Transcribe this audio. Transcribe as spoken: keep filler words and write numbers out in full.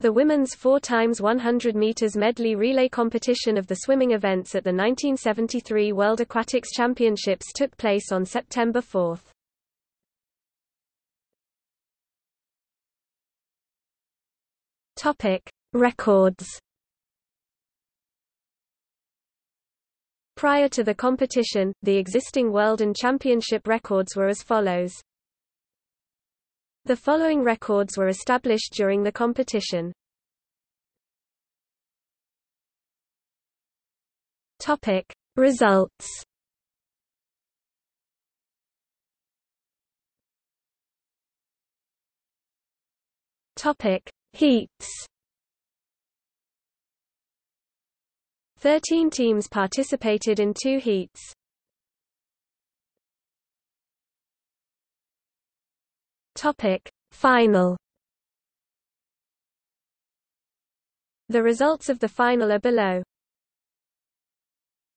The women's four by one hundred meters medley relay competition of the swimming events at the nineteen seventy-three World Aquatics Championships took place on September fourth. Topic: Records. Prior to the competition, the existing world and championship records were as follows. The following records were established during the competition. Topic: Results. Topic: Heats. Thirteen teams participated in two heats. Topic: Final. The results of the final are below.